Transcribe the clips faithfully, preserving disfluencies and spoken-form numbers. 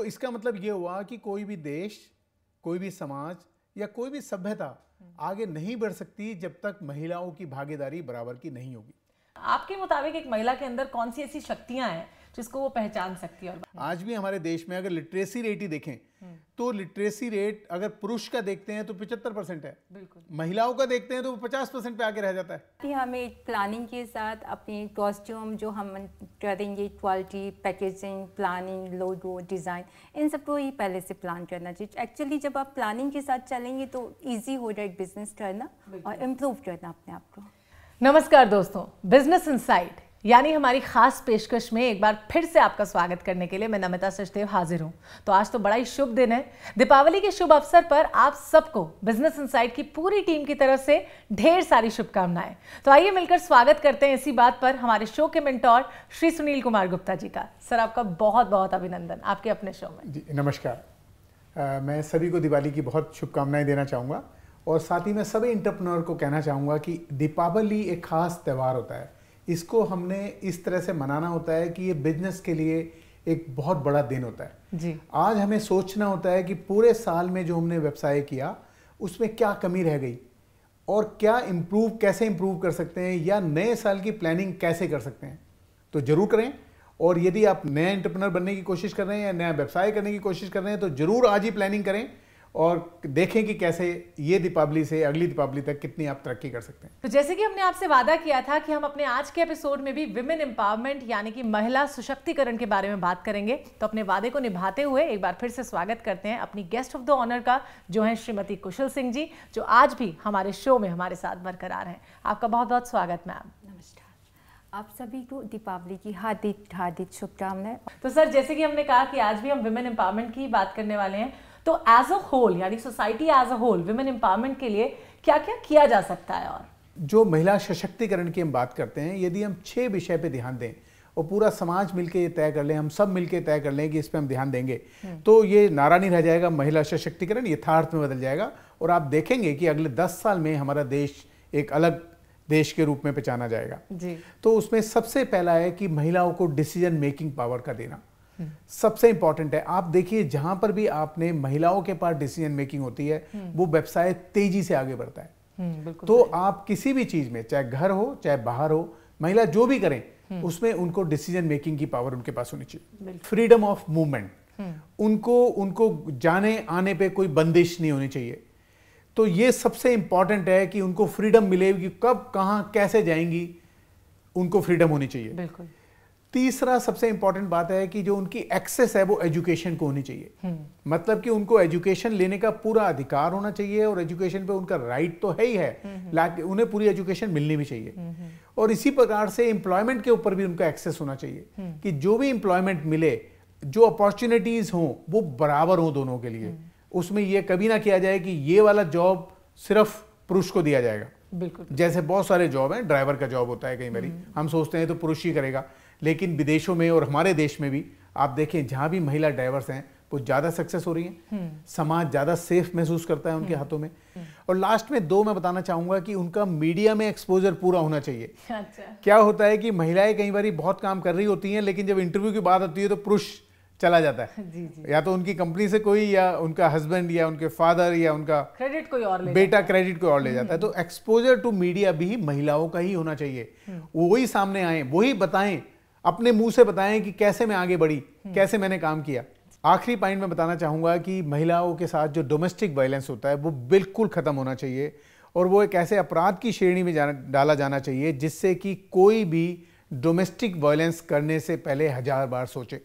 इसका मतलब ये हुआ कि कोई भी देश, कोई भी समाज या कोई भी सभ्यता आगे नहीं बढ़ सकती जब तक महिलाओं की भागीदारी बराबर की नहीं होगी। आपके मुताबिक एक महिला के अंदर कौन सी ऐसी शक्तियां हैं जिसको वो पहचान सकती है? और आज भी हमारे देश में अगर लिटरेसी रेट ही देखें तो लिटरेसी रेट अगर पुरुष का देखते हैं तो पचहत्तर परसेंट है, बिल्कुल महिलाओं का देखते हैं तो वो पचास परसेंट पे आगे रह जाता है। कि हमें प्लानिंग के साथ अपने कॉस्ट्यूम जो हम करेंगे, quality, packaging, planning, logo, design, इन सबको ही पहले से प्लान करना चाहिए। एक्चुअली जब आप प्लानिंग के साथ चलेंगे तो ईजी हो जाए बिजनेस करना और इम्प्रूव करना अपने आप को। नमस्कार दोस्तों, बिजनेस इनसाइड यानी हमारी खास पेशकश में एक बार फिर से आपका स्वागत करने के लिए मैं नमिता सचदेव हाजिर हूं। तो आज तो बड़ा ही शुभ दिन है, दीपावली के शुभ अवसर पर आप सबको बिजनेस इनसाइड की पूरी टीम की तरफ से ढेर सारी शुभकामनाएं। तो आइए मिलकर स्वागत करते हैं इसी बात पर हमारे शो के मेंटोर श्री सुनील कुमार गुप्ता जी का। सर, आपका बहुत बहुत अभिनंदन आपके अपने शो में। जी नमस्कार। आ, मैं सभी को दिवाली की बहुत शुभकामनाएं देना चाहूँगा और साथ ही मैं सभी एंटरप्रेन्योर को कहना चाहूँगा कि दीपावली एक खास त्यौहार होता है। इसको हमने इस तरह से मनाना होता है कि ये बिजनेस के लिए एक बहुत बड़ा दिन होता है जी। आज हमें सोचना होता है कि पूरे साल में जो हमने व्यवसाय किया उसमें क्या कमी रह गई और क्या इम्प्रूव कैसे इम्प्रूव कर सकते हैं या नए साल की प्लानिंग कैसे कर सकते हैं। तो जरूर करें। और यदि आप नया एंटरप्रेन्योर बनने की कोशिश कर रहे हैं या नया व्यवसाय करने की कोशिश कर रहे हैं तो जरूर आज ही प्लानिंग करें और देखें कि कैसे ये दीपावली से अगली दीपावली तक कितनी आप तरक्की कर सकते हैं। तो जैसे कि हमने आपसे वादा किया था कि हम अपने आज के एपिसोड में भी विमेन एम्पावरमेंट यानी कि महिला सशक्तिकरण के बारे में बात करेंगे। तो अपने वादे को निभाते हुए एक बार फिर से स्वागत करते हैं अपनी गेस्ट ऑफ द ऑनर का, जो है श्रीमती कुशल सिंह जी, जो आज भी हमारे शो में हमारे साथ बरकरार हैं। आपका बहुत बहुत स्वागत मैम। नमस्कार। आप सभी को दीपावली की हार्दिक हार्दिक शुभकामनाएं। तो सर, जैसे कि हमने कहा कि आज भी हम विमेन एम्पावरमेंट की बात करने वाले हैं, तो एज अ होल यानी society as a whole women empowerment के लिए क्या क्या किया जा सकता है? और जो महिला सशक्तिकरण की हम बात करते हैं, यदि हम छह विषय पे ध्यान दें और पूरा समाज मिलके ये तय कर लें, हम सब मिलके तय कर लें कि इस पे हम ध्यान देंगे, तो ये नारा नहीं रह जाएगा, महिला सशक्तिकरण यथार्थ में बदल जाएगा। और आप देखेंगे कि अगले दस साल में हमारा देश एक अलग देश के रूप में पहचाना जाएगा जी। तो उसमें सबसे पहला है कि महिलाओं को डिसीजन मेकिंग पावर का देना सबसे इंपॉर्टेंट है। आप देखिए जहां पर भी आपने महिलाओं के पास डिसीजन मेकिंग होती है वो व्यवसाय तेजी से आगे बढ़ता है। तो आप किसी भी चीज में, चाहे घर हो चाहे बाहर हो, महिला जो भी करें उसमें उनको डिसीजन मेकिंग की पावर उनके पास होनी चाहिए। फ्रीडम ऑफ मूवमेंट, उनको उनको जाने आने पे कोई बंदिश नहीं होनी चाहिए। तो ये सबसे इंपॉर्टेंट है कि उनको फ्रीडम मिले कि कब कहां कैसे जाएंगी, उनको फ्रीडम होनी चाहिए। बिल्कुल। तीसरा सबसे इंपॉर्टेंट बात है कि जो उनकी एक्सेस है वो एजुकेशन को होनी चाहिए। मतलब कि उनको एजुकेशन लेने का पूरा अधिकार होना चाहिए और एजुकेशन पे उनका राइट तो है ही है, लेकिन उन्हें पूरी एजुकेशन मिलनी भी चाहिए। और इसी प्रकार से एम्प्लॉयमेंट के ऊपर भी उनका एक्सेस होना चाहिए कि जो भी एम्प्लॉयमेंट मिले, जो अपॉर्चुनिटीज हों वो बराबर हों दोनों के लिए। उसमें यह कभी ना किया जाए कि ये वाला जॉब सिर्फ पुरुष को दिया जाएगा। बिल्कुल। जैसे बहुत सारे जॉब हैं, ड्राइवर का जॉब होता है, कई बार हम सोचते हैं तो पुरुष ही करेगा, लेकिन विदेशों में और हमारे देश में भी आप देखें जहां भी महिला ड्राइवर्स हैं वो ज्यादा सक्सेस हो रही हैं, समाज ज्यादा सेफ महसूस करता है उनके हाथों में। और लास्ट में दो मैं बताना चाहूंगा कि उनका मीडिया में एक्सपोजर पूरा होना चाहिए। अच्छा। क्या होता है कि महिलाएं कई बार बहुत काम कर रही होती हैं, लेकिन जब इंटरव्यू की बात होती है तो पुरुष चला जाता है। जी जी। या तो उनकी कंपनी से कोई, या उनका हस्बैंड, या उनके फादर, या उनका क्रेडिट कोई और ले बेटा क्रेडिट कोई और ले जाता है। तो एक्सपोजर टू मीडिया भी महिलाओं का ही होना चाहिए। वही सामने आए, वही बताएं, अपने मुंह से बताएं कि कैसे मैं आगे बढ़ी, कैसे मैंने काम किया। आखिरी पॉइंट में बताना चाहूंगा कि महिलाओं के साथ जो डोमेस्टिक वायलेंस होता है वो बिल्कुल खत्म होना चाहिए और वो एक ऐसे अपराध की श्रेणी में जाना, डाला जाना चाहिए जिससे कि कोई भी डोमेस्टिक वायलेंस करने से पहले हजार बार सोचे।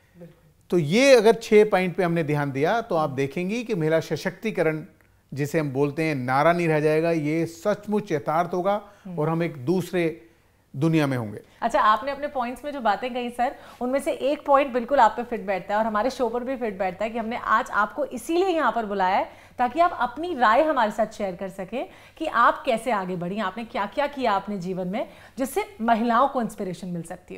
तो ये अगर छह पॉइंट पे हमने ध्यान दिया तो आप देखेंगी कि महिला सशक्तिकरण जिसे हम बोलते हैं नारा नहीं रह जाएगा, ये सचमुच यथार्थ होगा और हम एक दूसरे दुनिया में होंगे। अच्छा, आपने अपने पॉइंट्स में जो बातें कही सर, उनमें से एक पॉइंट बिल्कुल आप पे फिट बैठता है और हमारे शो पर भी फिट बैठता है कि हमने आज आपको इसीलिए यहाँ पर बुलाया है ताकि आप अपनी राय हमारे साथ शेयर कर सकें कि आप कैसे आगे बढ़ी, आपने क्या क्या किया अपने जीवन में जिससे महिलाओं को इंस्पिरेशन मिल सकती हो।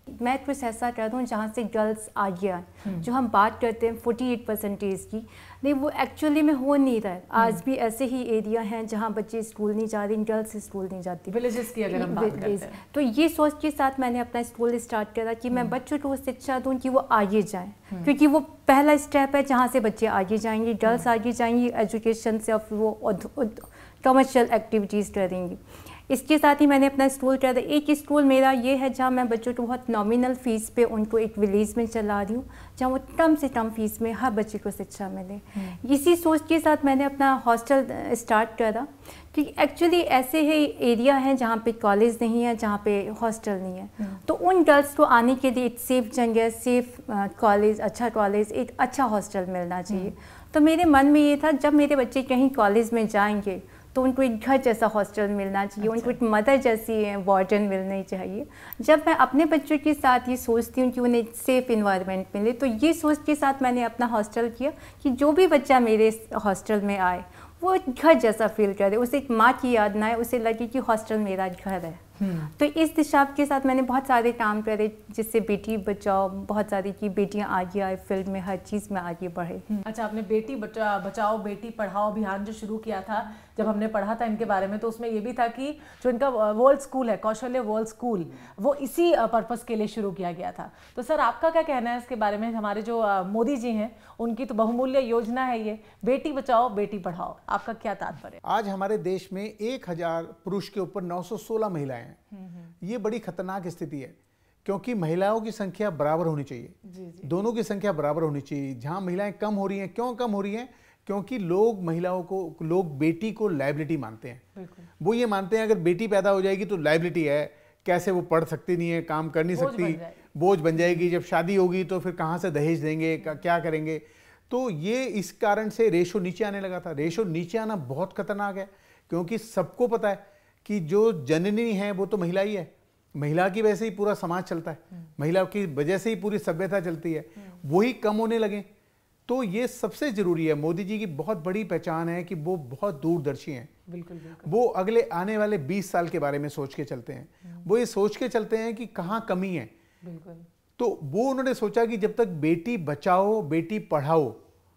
मैं कुछ ऐसा चाहता हूँ जहाँ से गर्ल्स आगे आए। जो हम बात करते हैं अड़तालीस परसेंटेज की, नहीं वो एक्चुअली में हो नहीं रहा है। आज भी ऐसे ही एरिया हैं जहाँ बच्चे स्कूल नहीं जा रहे, गर्ल्स स्कूल नहीं जाती, विलेजेस की अगर हम बात करते हैं। तो ये सोच के साथ मैंने अपना स्कूल स्टार्ट करा कि मैं बच्चों को शिक्षा दूँ कि वो आगे जाएँ, क्योंकि वो पहला स्टेप है जहाँ से बच्चे आगे जाएंगे, गर्ल्स आगे जाएंगी एजुकेशन से, और वो कमर्शियल एक्टिविटीज़ करेंगी। इसके साथ ही मैंने अपना स्कूल किया था। एक स्कूल मेरा ये है जहाँ मैं बच्चों को बहुत नॉमिनल फ़ीस पे उनको एक विलेज में चला रही हूँ, जहाँ वो कम से कम फीस में हर बच्चे को शिक्षा मिले। इसी सोच के साथ मैंने अपना हॉस्टल स्टार्ट करा, कि एक्चुअली ऐसे ही एरिया हैं जहाँ पे कॉलेज नहीं है, जहाँ पे हॉस्टल नहीं है, तो उन गर्ल्स को आने के लिए एक सेफ जगह, सेफ कॉलेज, अच्छा कॉलेज, एक अच्छा हॉस्टल मिलना चाहिए। तो मेरे मन में ये था जब मेरे बच्चे कहीं कॉलेज में जाएंगे तो उनको एक घर जैसा हॉस्टल मिलना चाहिए। अच्छा। उनको एक मदर जैसी वार्डन मिलनी चाहिए। जब मैं अपने बच्चों के साथ ये सोचती हूँ कि उन्हें एक सेफ़ इन्वायरमेंट मिले, तो ये सोच के साथ मैंने अपना हॉस्टल किया कि जो भी बच्चा मेरे हॉस्टल में आए वो घर जैसा फील करे, उसे एक माँ की याद ना आए, उसे लगे कि हॉस्टल मेरा घर है। तो इस दिशा के साथ मैंने बहुत सारे काम करे, जिससे बेटी बचाओ, बहुत सारी की बेटियां आगे आए, फील्ड में हर चीज़ में आगे बढ़े। अच्छा, आपने बेटी बचा बचाओ बेटी पढ़ाओ अभियान जो शुरू किया था, जब हमने पढ़ा था इनके बारे में, तो उसमें ये भी था कि जो इनका वर्ल्ड स्कूल है, कौशल्य वर्ल्ड स्कूल, वो इसी पर्पस के लिए शुरू किया गया था। तो सर आपका क्या कहना है इसके बारे में? हमारे जो मोदी जी हैं उनकी तो बहुमूल्य योजना है ये, बेटी बचाओ बेटी पढ़ाओ, आपका क्या तात्पर्य? आज हमारे देश में एक हजार पुरुष के ऊपर नौ सौ सोलह महिलाएं हैं। ये बड़ी खतरनाक स्थिति है, क्योंकि महिलाओं की संख्या बराबर होनी चाहिए। जी जी। दोनों की संख्या बराबर होनी चाहिए। जहां महिलाएं कम हो रही हैं, क्यों कम हो रही हैं? क्योंकि लोग महिलाओं को, लोग बेटी को लायबिलिटी मानते हैं। वो ये मानते हैं अगर बेटी पैदा हो जाएगी तो लायबिलिटी है, कैसे वो पढ़ सकती नहीं है, काम कर नहीं सकती, बोझ बन जाएगी, जब शादी होगी तो फिर कहाँ से दहेज देंगे, क्या करेंगे। तो ये इस कारण से रेशो नीचे आने लगा था। रेशो नीचे आना बहुत खतरनाक है, क्योंकि सबको पता है कि जो जननी है वो तो महिला ही है। महिला की वजह से ही पूरा समाज चलता है, महिला की वजह से ही पूरी सभ्यता चलती है। वही कम होने लगे तो ये सबसे जरूरी है। मोदी जी की बहुत बड़ी पहचान है कि वो बहुत दूरदर्शी हैं। बिल्कुल, बिल्कुल। वो अगले आने वाले बीस साल के बारे में सोच के चलते हैं। वो ये सोच के चलते हैं कि कहाँ कमी है। बिल्कुल। तो वो उन्होंने सोचा कि जब तक बेटी बचाओ बेटी पढ़ाओ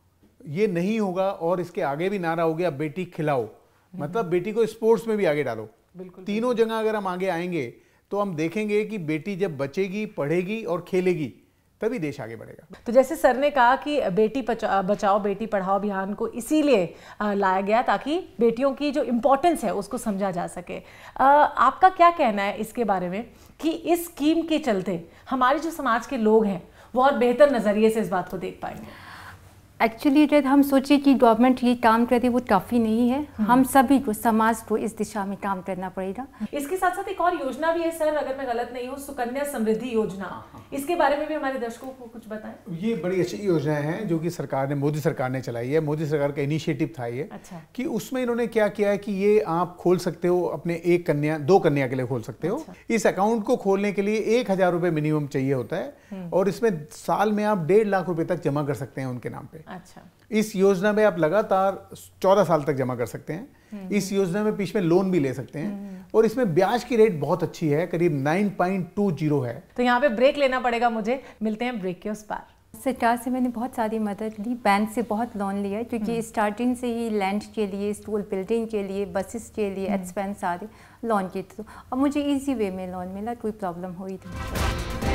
ये नहीं होगा, और इसके आगे भी नारा हो गया बेटी खिलाओ, मतलब बेटी को स्पोर्ट्स में भी आगे डालो। बिल्कुल। तीनों जगह अगर हम आगे आएंगे तो हम देखेंगे कि बेटी जब बचेगी, पढ़ेगी और खेलेगी, तभी देश आगे बढ़ेगा। तो जैसे सर ने कहा कि बेटी बचाओ बेटी पढ़ाओ अभियान को इसीलिए लाया गया ताकि बेटियों की जो इम्पोर्टेंस है उसको समझा जा सके। आपका क्या कहना है इसके बारे में कि इस स्कीम के चलते हमारे जो समाज के लोग हैं वो और बेहतर नज़रिए से इस बात को देख पाएंगे? एक्चुअली जब हम सोचे कि गवर्नमेंट ये काम करे वो काफ़ी नहीं है, हम सभी को, समाज को इस दिशा में काम करना पड़ेगा। इसके साथ साथ एक और योजना भी है सर, अगर मैं गलत नहीं हूँ, सुकन्या समृद्धि योजना, इसके बारे में भी हमारे दर्शकों को कुछ बताएं। ये बड़ी अच्छी योजना है जो कि सरकार ने, मोदी सरकार ने चलाई है। मोदी सरकार का इनिशिएटिव था ये। अच्छा। कि उसमें इन्होंने क्या किया है कि ये आप खोल सकते हो अपने एक कन्या, दो कन्या के लिए खोल सकते हो। अच्छा। इस अकाउंट को खोलने के लिए एक हजार रुपए मिनिमम चाहिए होता है, और इसमें साल में आप डेढ़ लाख रुपए तक जमा कर सकते हैं उनके नाम पे। अच्छा। इस योजना में आप लगातार चौदह साल तक जमा कर सकते हैं। इस योजना में बीच में लोन भी ले सकते हैं, और इसमें ब्याज की रेट बहुत अच्छी है, करीब नौ पॉइंट दो जीरो है। तो यहाँ पे ब्रेक लेना पड़ेगा मुझे, मिलते हैं ब्रेक के उस पार। सरकार से मैंने बहुत सारी मदद ली, बैंक से बहुत लोन लिया, क्योंकि स्टार्टिंग से ही लैंड के लिए, स्कूल बिल्डिंग के लिए, बसेस के लिए एक्सपेंस सारे लोन के थ्रू, और मुझे इजी वे में लोन मिला, कोई प्रॉब्लम हुई थी।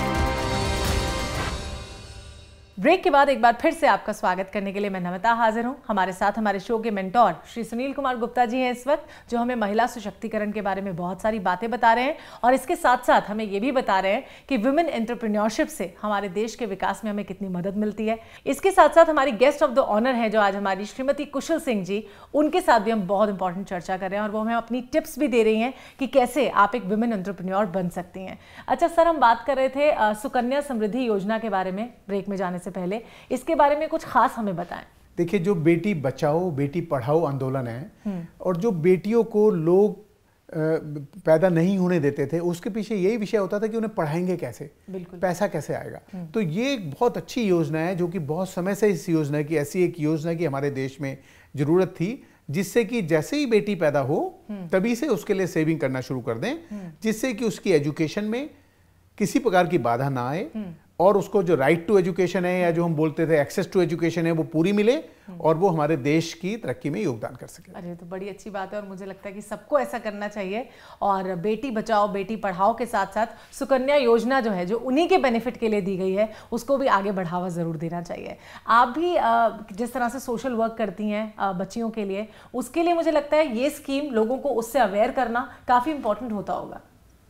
ब्रेक के बाद एक बार फिर से आपका स्वागत करने के लिए मैं नमिता हाजिर हूं। हमारे साथ हमारे शो के मेंटोर श्री सुनील कुमार गुप्ता जी हैं इस वक्त, जो हमें महिला सशक्तिकरण के बारे में बहुत सारी बातें बता रहे हैं, और इसके साथ साथ हमें ये भी बता रहे हैं कि वुमेन एंटरप्रेन्योरशिप से हमारे देश के विकास में हमें कितनी मदद मिलती है। इसके साथ साथ हमारी गेस्ट ऑफ द ऑनर है जो आज हमारी श्रीमती कुशल सिंह जी, उनके साथ भी हम बहुत इंपॉर्टेंट चर्चा कर रहे हैं, और वो हमें अपनी टिप्स भी दे रही हैं कि कैसे आप एक वुमेन एंटरप्रेन्योर बन सकती हैं। अच्छा सर, हम बात कर रहे थे सुकन्या समृद्धि योजना के बारे में ब्रेक में जाने से पहले, इसके बारे में कुछ खास हमें बताएं। देखिए, जो बेटी बचाओ बेटी पढ़ाओ आंदोलन है, और जो बेटियों को लोग पैदा नहीं होने देते थे, उसके पीछे यही विषय होता था कि उन्हें पढ़ाएंगे कैसे, पैसा कैसे आएगा। तो ये एक बहुत अच्छी योजना है, जो कि बहुत समय से इस योजना की, ऐसी एक योजना की हमारे देश में जरूरत थी, जिससे कि जैसे ही बेटी पैदा हो तभी से उसके लिए सेविंग करना शुरू कर दें, जिससे कि उसकी एजुकेशन में किसी प्रकार की बाधा ना आए और उसको जो राइट टू एजुकेशन है या जो हम बोलते थे एक्सेस टू एजुकेशन है वो पूरी मिले और वो हमारे देश की तरक्की में योगदान कर सके। अरे तो बड़ी अच्छी बात है और मुझे लगता है कि सबको ऐसा करना चाहिए और बेटी बचाओ बेटी पढ़ाओ के साथ साथ सुकन्या योजना जो है जो उन्हीं के बेनिफिट के लिए दी गई है उसको भी आगे बढ़ावा ज़रूर देना चाहिए। आप भी जिस तरह से सोशल वर्क करती हैं बच्चियों के लिए, उसके लिए मुझे लगता है ये स्कीम लोगों को उससे अवेयर करना काफ़ी इंपॉर्टेंट होता होगा।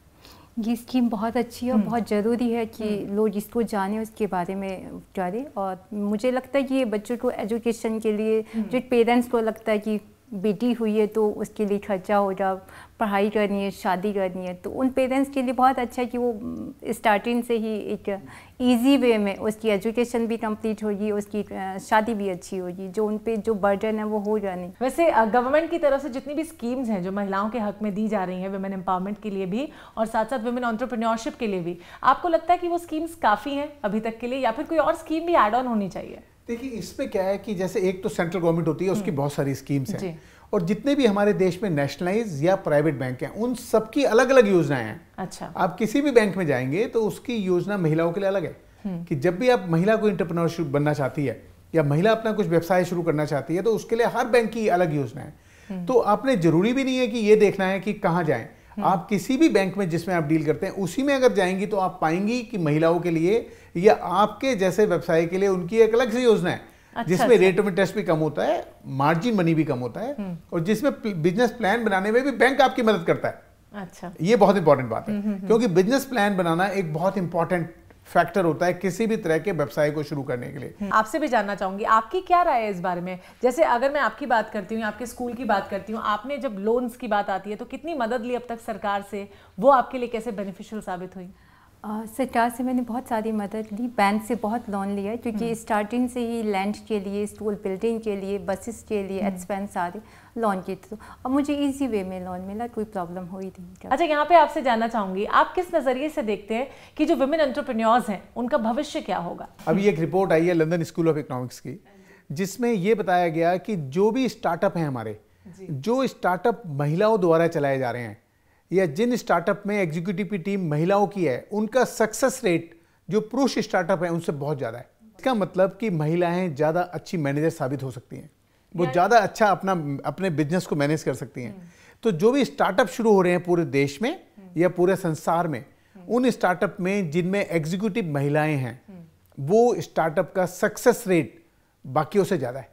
ये स्कीम बहुत अच्छी है और बहुत ज़रूरी है कि लोग जिसको जाने उसके बारे में जाने। और मुझे लगता है कि ये बच्चों को एजुकेशन के लिए, जो पेरेंट्स को लगता है कि बेटी हुई है तो उसके लिए खर्चा हो जा, पढ़ाई करनी है, शादी करनी है, तो उन पेरेंट्स के लिए बहुत अच्छा है कि वो स्टार्टिंग से ही एक इजी वे में उसकी एजुकेशन भी कंप्लीट होगी, उसकी शादी भी अच्छी होगी, जो उन पे जो बर्डन है वो हो जाने। वैसे गवर्नमेंट की तरफ से जितनी भी स्कीम्स हैं जो महिलाओं के हक में दी जा रही हैं, वुमेन एम्पावरमेंट के लिए भी और साथ साथ वुमेन एंटरप्रेन्योरशिप के लिए भी, आपको लगता है कि वो स्कीम्स काफ़ी हैं अभी तक के लिए या फिर कोई और स्कीम भी एड ऑन होनी चाहिए? देखिए, इसमें क्या है कि जैसे एक तो सेंट्रल गवर्नमेंट होती है, उसकी बहुत सारी स्कीम्स हैं और जितने भी हमारे देश में नेशनलाइज या प्राइवेट बैंक हैं उन सबकी अलग अलग योजनाएं हैं। अच्छा, आप किसी भी बैंक में जाएंगे तो उसकी योजना महिलाओं के लिए अलग है कि जब भी आप महिला को एंटरप्रेन्योर बनना चाहती है या महिला अपना कुछ व्यवसाय शुरू करना चाहती है तो उसके लिए हर बैंक की अलग योजना है। तो आपने जरूरी भी नहीं है कि ये देखना है कि कहाँ जाएं, आप किसी भी बैंक में जिसमें आप डील करते हैं उसी में अगर जाएंगी तो आप पाएंगी कि महिलाओं के लिए या आपके जैसे व्यवसाय के लिए उनकी एक अलग से योजना है। अच्छा, जिसमें रेट ऑफ इंटरेस्ट भी कम होता है, मार्जिन मनी भी कम होता है और जिसमें बिजनेस प्लान बनाने में भी बैंक आपकी मदद करता है। अच्छा, ये बहुत इंपॉर्टेंट बात है क्योंकि बिजनेस प्लान बनाना एक बहुत इंपॉर्टेंट फैक्टर होता है किसी भी तरह के व्यवसाय को शुरू करने के लिए। आपसे भी जानना चाहूंगी आपकी क्या राय है इस बारे में। जैसे अगर मैं आपकी बात करती हूँ, आपके स्कूल की बात करती हूँ, आपने जब लोन्स की बात आती है तो कितनी मदद ली अब तक सरकार से, वो आपके लिए कैसे बेनिफिशियल साबित हुई? Uh, सरकार से मैंने बहुत सारी मदद ली, बैंक से बहुत लोन लिया क्योंकि स्टार्टिंग से ही लैंड के लिए, स्कूल बिल्डिंग के लिए, बसेस के लिए एक्सपेंस सारे लोन के थ्रू और मुझे इजी वे में लोन मिला, कोई प्रॉब्लम हुई नहीं। अच्छा, यहाँ पे आपसे जानना चाहूंगी आप किस नज़रिए से देखते हैं कि जो वुमेन एंटरप्रेन्योर्स हैं उनका भविष्य क्या होगा? अभी एक रिपोर्ट आई है लंदन स्कूल ऑफ इकोनॉमिक्स की जिसमें ये बताया गया कि जो भी स्टार्टअप हैं हमारे, जो स्टार्टअप महिलाओं द्वारा चलाए जा रहे हैं या जिन स्टार्टअप में एग्जीक्यूटिव की टीम महिलाओं की है उनका सक्सेस रेट जो पुरुष स्टार्टअप है उनसे बहुत ज़्यादा है। इसका मतलब कि महिलाएं ज़्यादा अच्छी मैनेजर साबित हो सकती हैं, वो ज़्यादा अच्छा अपना अपने बिजनेस को मैनेज कर सकती हैं। तो जो भी स्टार्टअप शुरू हो रहे हैं पूरे देश में या पूरे संसार में, उन स्टार्टअप में जिनमें एग्जीक्यूटिव महिलाएं हैं वो स्टार्टअप का सक्सेस रेट बाकियों से ज़्यादा है।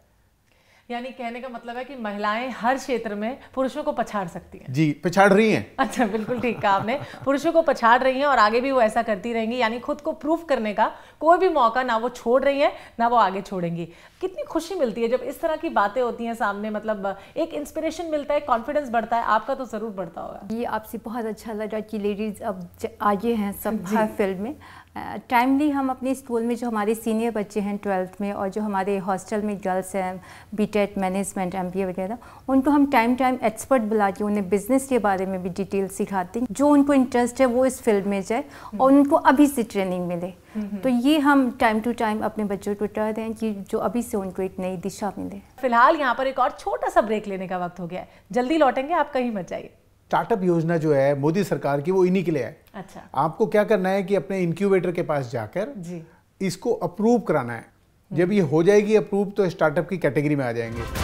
यानी कहने का मतलब है कि महिलाएं हर क्षेत्र में पुरुषों को पछाड़ सकती हैं। जी, पछाड़ रही हैं। अच्छा, बिल्कुल ठीक कहा आपने, पुरुषों को पछाड़ रही हैं और आगे भी वो ऐसा करती रहेंगी। यानी खुद को प्रूफ करने का कोई भी मौका ना वो छोड़ रही हैं ना वो आगे छोड़ेंगी। कितनी खुशी मिलती है जब इस तरह की बातें होती हैं सामने, मतलब एक इंस्पिरेशन मिलता है, कॉन्फिडेंस बढ़ता है। आपका तो जरूर बढ़ता होगा। ये आपसे बहुत अच्छा लगा कि लेडीज अब आगे हैं सब हर फील्ड में। टाइमली हम अपने स्कूल में जो हमारे सीनियर बच्चे हैं ट्वेल्थ में और जो हमारे हॉस्टल में गर्ल्स हैं बीटेक मैनेजमेंट एमबीए वगैरह, उनको हम टाइम टाइम एक्सपर्ट बुला के उन्हें बिजनेस के बारे में भी डिटेल सिखाते हैं। जो उनको इंटरेस्ट है वो इस फील्ड में जाए और उनको अभी से ट्रेनिंग मिले। तो ये हम टाइम टू टाइम अपने बच्चों को कर रहे हैं कि जो अभी से उनको एक नई दिशा मिले। फिलहाल यहाँ पर एक और छोटा सा ब्रेक लेने का वक्त हो गया है, जल्दी लौटेंगे, आप कहीं मत जाइए। स्टार्टअप योजना जो है मोदी सरकार की वो इन्हीं के लिए है। अच्छा, आपको क्या करना है कि अपने इंक्यूबेटर के पास जाकर जी इसको अप्रूव कराना है। जब ये हो जाएगी अप्रूव तो स्टार्टअप की कैटेगरी में आ जाएंगे।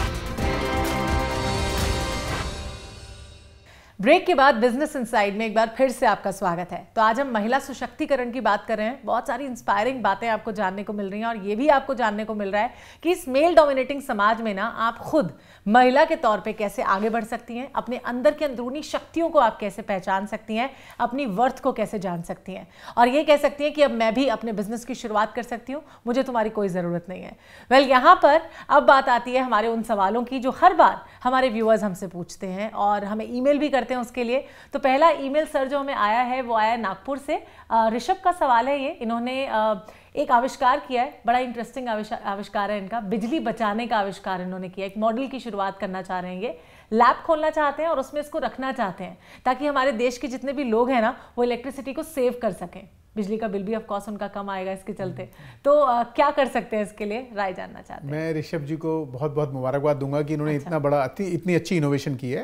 ब्रेक के बाद बिजनेस इनसाइड में एक बार फिर से आपका स्वागत है। तो आज हम महिला सशक्तिकरण की बात कर रहे हैं। बहुत सारी इंस्पायरिंग बातें आपको जानने को मिल रही हैं और ये भी आपको जानने को मिल रहा है कि इस मेल डोमिनेटिंग समाज में ना आप खुद महिला के तौर पे कैसे आगे बढ़ सकती हैं, अपने अंदर की अंदरूनी शक्तियों को आप कैसे पहचान सकती हैं, अपनी वर्थ को कैसे जान सकती हैं और ये कह सकती हैं कि अब मैं भी अपने बिजनेस की शुरुआत कर सकती हूँ, मुझे तुम्हारी कोई ज़रूरत नहीं है। वेल, यहाँ पर अब बात आती है हमारे उन सवालों की जो हर बार हमारे व्यूअर्स हमसे पूछते हैं और हमें ईमेल भी करते हैं उसके लिए। तो पहला ईमेल सर जो हमें आया है वो आया नागपुर से। ऋषभ का सवाल है ये, इन्होंने एक आविष्कार किया है, बड़ा इंटरेस्टिंग आविष्कार है इनका, बिजली बचाने का आविष्कार इन्होंने किया। एक मॉडल की शुरुआत करना चाह रहे हैं, ये लैब खोलना चाहते हैं और उसमें इसको रखना चाहते हैं ताकि हमारे देश के जितने भी लोग हैं ना वो इलेक्ट्रिसिटी को सेव कर सकें। बिजली का बिल भी ऑफ कोर्स उनका कम आएगा इसके चलते। तो आ, क्या कर सकते हैं इसके लिए, राय जानना चाहते हैं। मैं ऋषभ जी को बहुत बहुत मुबारकबाद दूंगा कि इन्होंने अच्छा। इतना बड़ा इतनी अच्छी इनोवेशन की है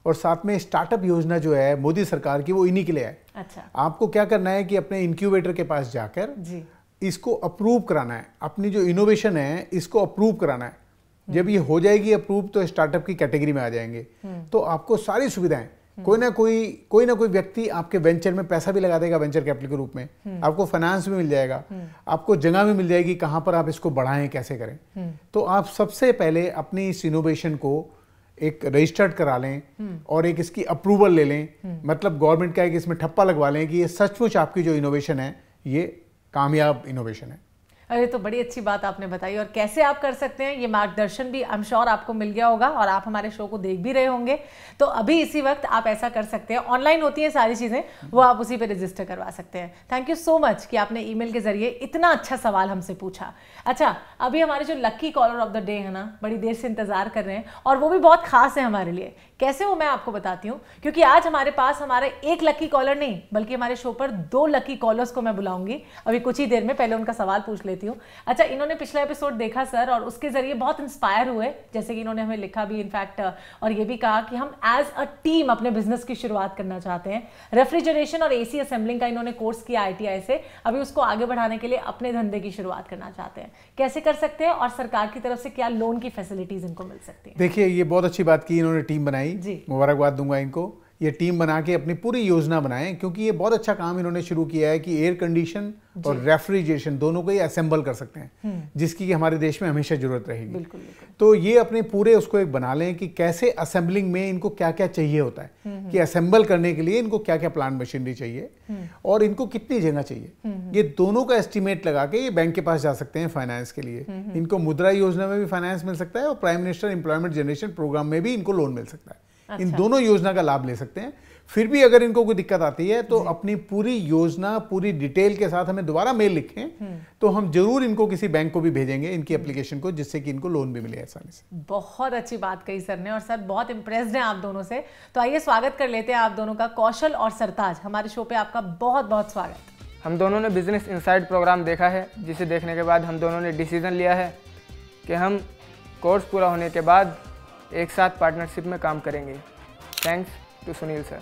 और साथ में स्टार्टअप योजना जो है मोदी सरकार की, वो इन्हीं के लिए है। अच्छा, आपको क्या करना है कि अपने इंक्यूबेटर के पास जाकर जी इसको अप्रूव कराना है, अपनी जो इनोवेशन है इसको अप्रूव कराना है। जब ये हो जाएगी अप्रूव तो स्टार्टअप की कैटेगरी में आ जाएंगे, तो आपको सारी सुविधाएं, कोई ना कोई कोई ना कोई व्यक्ति आपके वेंचर में पैसा भी लगा देगा, वेंचर कैपिटल के रूप में, आपको फाइनेंस भी मिल जाएगा, आपको जगह भी मिल जाएगी कहाँ पर आप इसको बढ़ाएं, कैसे करें। तो आप सबसे पहले अपनी इस इनोवेशन को एक रजिस्टर्ड करा लें और एक इसकी अप्रूवल ले लें, मतलब गवर्नमेंट का एक इसमें ठप्पा लगवा लें कि ये सचमुच आपकी जो इनोवेशन है ये कामयाब इनोवेशन है। अरे तो बड़ी अच्छी बात आपने बताई, और कैसे आप कर सकते हैं ये मार्गदर्शन भी आई एम श्योर आपको मिल गया होगा और आप हमारे शो को देख भी रहे होंगे। तो अभी इसी वक्त आप ऐसा कर सकते हैं, ऑनलाइन होती हैं सारी चीज़ें, वो आप उसी पे रजिस्टर करवा सकते हैं। थैंक यू सो मच कि आपने ईमेल के जरिए इतना अच्छा सवाल हमसे पूछा। अच्छा, अभी हमारे जो lucky caller of the day है ना, बड़ी देर से इंतजार कर रहे हैं और वो भी बहुत खास है हमारे लिए। कैसे वो मैं आपको बताती हूँ, क्योंकि आज हमारे पास हमारे एक लकी कॉलर नहीं बल्कि हमारे शो पर दो लकी कॉलर्स को मैं बुलाऊंगी अभी कुछ ही देर में। पहले उनका सवाल पूछ लेती हूँ। अच्छा, इन्होंने पिछला एपिसोड देखा सर और उसके जरिए बहुत इंस्पायर हुए, जैसे कि इन्होंने हमें लिखा भी इनफैक्ट, और ये भी कहा कि हम एज अ टीम अपने बिजनेस की शुरुआत करना चाहते हैं। रेफ्रिजरेशन और एसी असेंबलिंग का इन्होंने कोर्स किया आईटीआई से, अभी उसको आगे बढ़ाने के लिए अपने धंधे की शुरुआत करना चाहते हैं। कैसे कर सकते हैं और सरकार की तरफ से क्या लोन की फैसिलिटीज इनको मिल सकती है? देखिए, ये बहुत अच्छी बात की इन्होंने, टीम बनाई, मुबारकबाद दूंगा इनको। ये टीम बना के अपनी पूरी योजना बनाएं, क्योंकि ये बहुत अच्छा काम इन्होंने शुरू किया है कि एयर कंडीशन और रेफ्रिजरेशन दोनों को ये असेंबल कर सकते हैं, जिसकी कि हमारे देश में हमेशा जरूरत रहेगी। बिल्कुल, बिल्कुल। तो ये अपने पूरे उसको एक बना लें कि कैसे असेंबलिंग में इनको क्या क्या चाहिए होता है, कि असेंबल करने के लिए इनको क्या क्या प्लांट मशीनरी चाहिए और इनको कितनी जगह चाहिए। ये दोनों का एस्टिमेट लगा के ये बैंक के पास जा सकते हैं फाइनेंस के लिए। इनको मुद्रा योजना में भी फाइनेंस मिल सकता है और prime minister employment generation programme में भी इनको लोन मिल सकता है। अच्छा। इन दोनों योजना का लाभ ले सकते हैं। फिर भी अगर इनको कोई दिक्कत आती है तो अपनी पूरी योजना पूरी डिटेल के साथ हमें दोबारा मेल लिखें, तो हम जरूर इनको किसी बैंक को भी भेजेंगे इनकी एप्लीकेशन को, जिससे कि इनको लोन भी मिले आसानी से। बहुत अच्छी बात कही सर ने, और सर बहुत इंप्रेस्ड हैं आप दोनों से। तो आइए स्वागत कर लेते हैं आप दोनों का। कौशल और सरताज, हमारे शो पे आपका बहुत बहुत स्वागत। हम दोनों ने बिजनेस इनसाइड प्रोग्राम देखा है, जिसे देखने के बाद हम दोनों ने डिसीजन लिया है कि हम कोर्स पूरा होने के बाद एक साथ पार्टनरशिप में काम करेंगे। Thanks to Sunil sir.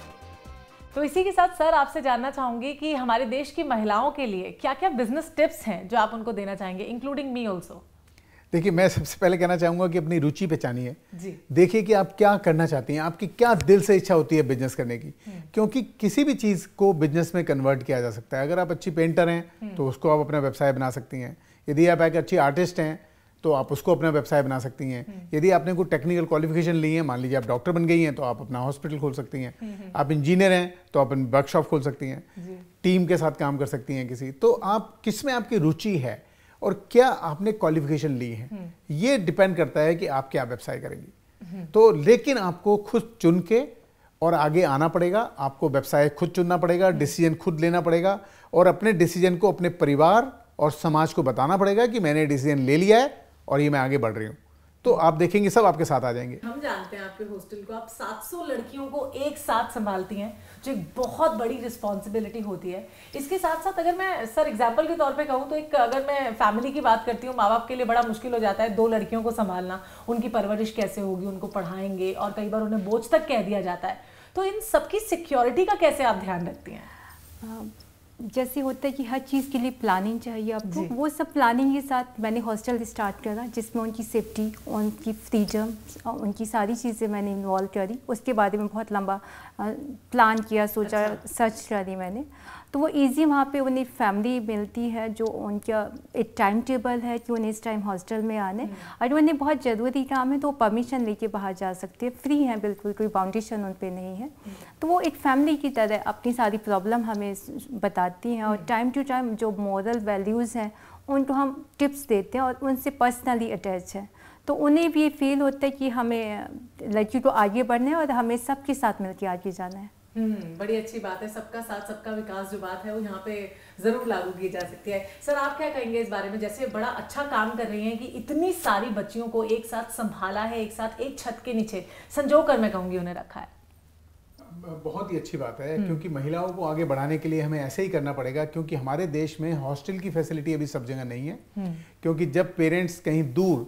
तो इसी के साथ सर आपसे जानना चाहूंगी कि हमारे देश की महिलाओं के लिए क्या क्या बिजनेस टिप्स हैं जो आप उनको देना चाहेंगे, इंक्लूडिंग मी ऑल्सो। देखिए, मैं सबसे पहले कहना चाहूंगा कि अपनी रुचि पहचानिए। जी। देखिए कि आप क्या करना चाहती हैं, आपकी क्या दिल से इच्छा होती है बिजनेस करने की, क्योंकि किसी भी चीज़ को बिजनेस में कन्वर्ट किया जा सकता है। अगर आप अच्छी पेंटर हैं तो उसको आप अपना व्यवसाय बना सकती हैं। यदि आप एक अच्छी आर्टिस्ट हैं तो आप उसको अपना व्यवसाय बना सकती हैं। यदि आपने कोई टेक्निकल क्वालिफिकेशन ली है, मान लीजिए आप डॉक्टर बन गई हैं, तो आप अपना हॉस्पिटल खोल सकती हैं। आप इंजीनियर हैं तो आप वर्कशॉप खोल सकती हैं, टीम के साथ काम कर सकती हैं किसी। तो आप किस में आपकी रुचि है और क्या आपने क्वालिफिकेशन ली है, ये डिपेंड करता है कि आप क्या व्यवसाय करेंगी। तो लेकिन आपको खुद चुन के और आगे आना पड़ेगा, आपको व्यवसाय खुद चुनना पड़ेगा, डिसीजन खुद लेना पड़ेगा और अपने डिसीजन को अपने परिवार और समाज को बताना पड़ेगा कि मैंने डिसीजन ले लिया है और ये मैं आगे बढ़ रही हूँ। तो आप देखेंगे सब आपके साथ आ जाएंगे। हम जानते हैं आपके हॉस्टल को आप सात सौ लड़कियों को एक साथ संभालती हैं, जो एक बहुत बड़ी रिस्पॉन्सिबिलिटी होती है। इसके साथ साथ अगर मैं सर एग्जाम्पल के तौर पे कहूँ तो एक अगर मैं फैमिली की बात करती हूँ, माँ बाप के लिए बड़ा मुश्किल हो जाता है दो लड़कियों को संभालना, उनकी परवरिश कैसे होगी, उनको पढ़ाएंगे और कई बार उन्हें बोझ तक कह दिया जाता है। तो इन सबकी सिक्योरिटी का कैसे आप ध्यान रखती हैं? जैसे होता है कि हर चीज़ के लिए प्लानिंग चाहिए आपको, वो सब प्लानिंग के साथ मैंने हॉस्टल स्टार्ट करा, जिसमें उनकी सेफ्टी, उनकी फ्रीडम, उनकी सारी चीज़ें मैंने इन्वॉल्व करी। उसके बारे में बहुत लंबा प्लान किया, सोचा, सर्च करी मैंने। तो वो इजी वहाँ पे उन्हें फैमिली मिलती है जो उनका एक टाइम टेबल है कि उन्हें इस टाइम हॉस्टल में आने, और उन्हें बहुत ज़रूरी काम है तो वो परमिशन लेके बाहर जा सकते हैं, फ्री हैं बिल्कुल, कोई बाउंडेशन उन पर नहीं है। तो वो एक फैमिली की तरह अपनी सारी प्रॉब्लम हमें बताती हैं और टाइम टू टाइम जो मॉरल वैल्यूज़ हैं उनको हम टिप्स देते हैं और उनसे पर्सनली अटैच है। तो उन्हें भी ये फील होता है कि हमें लड़की को आगे बढ़ना है और हमें सबके साथ मिलकर आगे जाना है। हम्म, बड़ी अच्छी बात है। सबका साथ सबका विकास जो बात है वो यहाँ पे जरूर लागू की जा सकती है। सर आप क्या कहेंगे इस बारे में, जैसे बड़ा अच्छा काम कर रही हैं कि इतनी सारी बच्चियों को एक साथ संभाला है, एक साथ एक छत के नीचे संजो कर मैं कहूँगी उन्हें रखा है। बहुत ही अच्छी बात है, क्योंकि महिलाओं को आगे बढ़ाने के लिए हमें ऐसे ही करना पड़ेगा, क्योंकि हमारे देश में हॉस्टल की फैसिलिटी अभी सब जगह नहीं है। क्योंकि जब पेरेंट्स कहीं दूर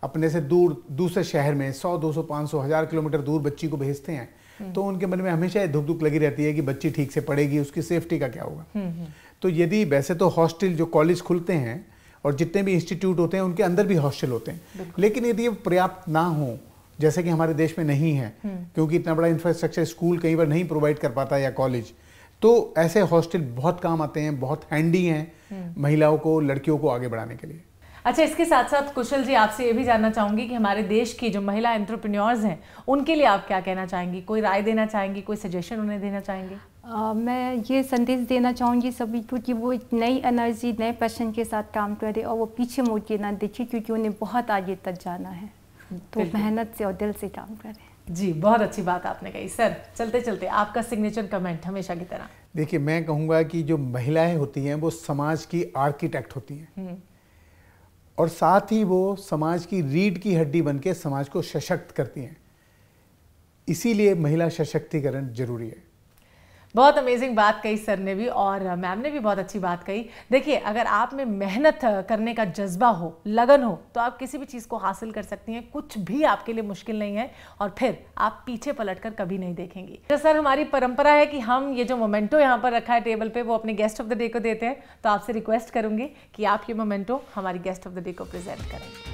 अपने से दूर दूसरे शहर में सौ दो सौ पाँच सौ हज़ार किलोमीटर दूर बच्ची को भेजते हैं तो उनके मन में हमेशा धुक धुक लगी रहती है कि बच्ची ठीक से पढ़ेगी, उसकी सेफ्टी का क्या होगा। तो यदि वैसे तो हॉस्टल जो कॉलेज खुलते हैं और जितने भी इंस्टीट्यूट होते हैं उनके अंदर भी हॉस्टल होते हैं, लेकिन यदि ये पर्याप्त ना हो, जैसे कि हमारे देश में नहीं है क्योंकि इतना बड़ा इंफ्रास्ट्रक्चर स्कूल कई बार नहीं प्रोवाइड कर पाता या कॉलेज, तो ऐसे हॉस्टल बहुत काम आते हैं, बहुत हैंडी हैं महिलाओं को, लड़कियों को आगे बढ़ाने के लिए। अच्छा, इसके साथ साथ कुशल जी आपसे ये भी जानना चाहूंगी कि हमारे देश की जो महिला एंटरप्रेन्योर्स हैं उनके लिए आप क्या कहना चाहेंगी, कोई राय देना चाहेंगी, कोई सजेशन उन्हें देना चाहेंगी? Uh, मैं ये संदेश देना चाहूँगी सभी को कि वो एक नई एनर्जी, नए पैशन के साथ काम करें और वो पीछे मुड़ के ना देखें, क्योंकि उन्हें बहुत आगे तक जाना है। तो मेहनत से और दिल से काम करें। जी, बहुत अच्छी बात आपने कही। सर, चलते चलते आपका सिग्नेचर कमेंट हमेशा की तरह। देखिए, मैं कहूँगा कि जो महिलाएं होती हैं वो समाज की आर्किटेक्ट होती हैं और साथ ही वो समाज की रीढ़ की हड्डी बन के समाज को सशक्त करती हैं। इसीलिए महिला सशक्तिकरण जरूरी है। बहुत अमेजिंग बात कही सर ने भी और मैम ने भी बहुत अच्छी बात कही। देखिए, अगर आप में मेहनत करने का जज्बा हो, लगन हो, तो आप किसी भी चीज़ को हासिल कर सकती हैं। कुछ भी आपके लिए मुश्किल नहीं है और फिर आप पीछे पलटकर कभी नहीं देखेंगी। तो सर, हमारी परंपरा है कि हम ये जो मोमेंटो यहाँ पर रखा है टेबल पे वो अपने गेस्ट ऑफ द डे को देते हैं, तो आपसे रिक्वेस्ट करूंगी कि आप ये मोमेंटो हमारी गेस्ट ऑफ द डे को प्रेजेंट करें।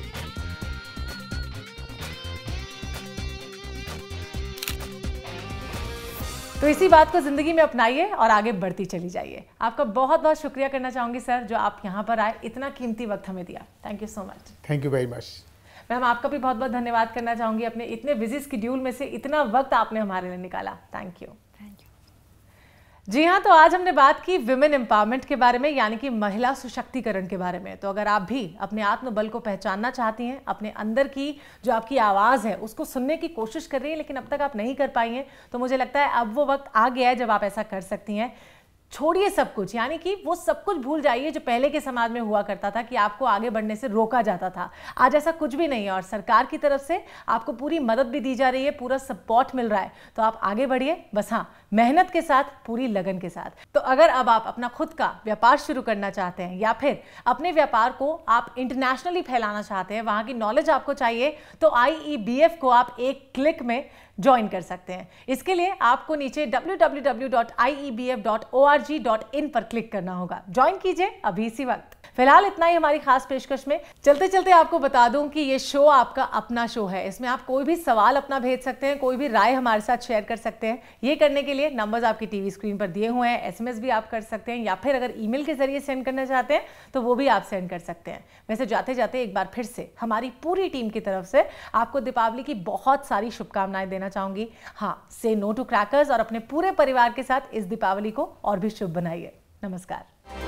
तो इसी बात को जिंदगी में अपनाइए और आगे बढ़ती चली जाइए। आपका बहुत बहुत शुक्रिया करना चाहूंगी सर, जो आप यहाँ पर आए, इतना कीमती वक्त हमें दिया। Thank you so much. Thank you very much. Ma'am, आपका भी बहुत बहुत धन्यवाद करना चाहूंगी, अपने इतने बिजी शेड्यूल में से इतना वक्त आपने हमारे लिए निकाला। Thank you. जी हाँ, तो आज हमने बात की विमेन एम्पावरमेंट के बारे में, यानी कि महिला सशक्तिकरण के बारे में। तो अगर आप भी अपने आत्मबल को पहचानना चाहती हैं, अपने अंदर की जो आपकी आवाज़ है उसको सुनने की कोशिश कर रही हैं लेकिन अब तक आप नहीं कर पाई हैं, तो मुझे लगता है अब वो वक्त आ गया है जब आप ऐसा कर सकती हैं। छोड़िए सब कुछ, यानी कि वो सब कुछ भूल जाइए जो पहले के समाज में हुआ करता था कि आपको आगे बढ़ने से रोका जाता था। आज ऐसा कुछ भी नहीं है और सरकार की तरफ से आपको पूरी मदद भी दी जा रही है, पूरा सपोर्ट मिल रहा है। तो आप आगे बढ़िए, बस हाँ, मेहनत के साथ, पूरी लगन के साथ। तो अगर अब आप अपना खुद का व्यापार शुरू करना चाहते हैं या फिर अपने व्यापार को आप इंटरनेशनली फैलाना चाहते हैं, वहाँ की नॉलेज आपको चाहिए, तो आई ई बी एफ को आप एक क्लिक में ज्वाइन कर सकते हैं। इसके लिए आपको नीचे W W W dot I E B F dot O R G dot in पर क्लिक करना होगा। ज्वाइन कीजिए अभी इसी वक्त। फिलहाल इतना ही हमारी खास पेशकश में। चलते चलते आपको बता दूं कि ये शो आपका अपना शो है। इसमें आप कोई भी सवाल अपना भेज सकते हैं, कोई भी राय हमारे साथ शेयर कर सकते हैं। ये करने के लिए नंबर्स आपकी टीवी स्क्रीन पर दिए हुए हैं, एसएमएस भी आप कर सकते हैं या फिर अगर ईमेल के जरिए सेंड करना चाहते हैं तो वो भी आप सेंड कर सकते हैं। वैसे जाते जाते एक बार फिर से हमारी पूरी टीम की तरफ से आपको दीपावली की बहुत सारी शुभकामनाएं देना चाहूंगी। हाँ, से नो टू क्रैकर्स और अपने पूरे परिवार के साथ इस दीपावली को और भी शुभ बनाइए। नमस्कार।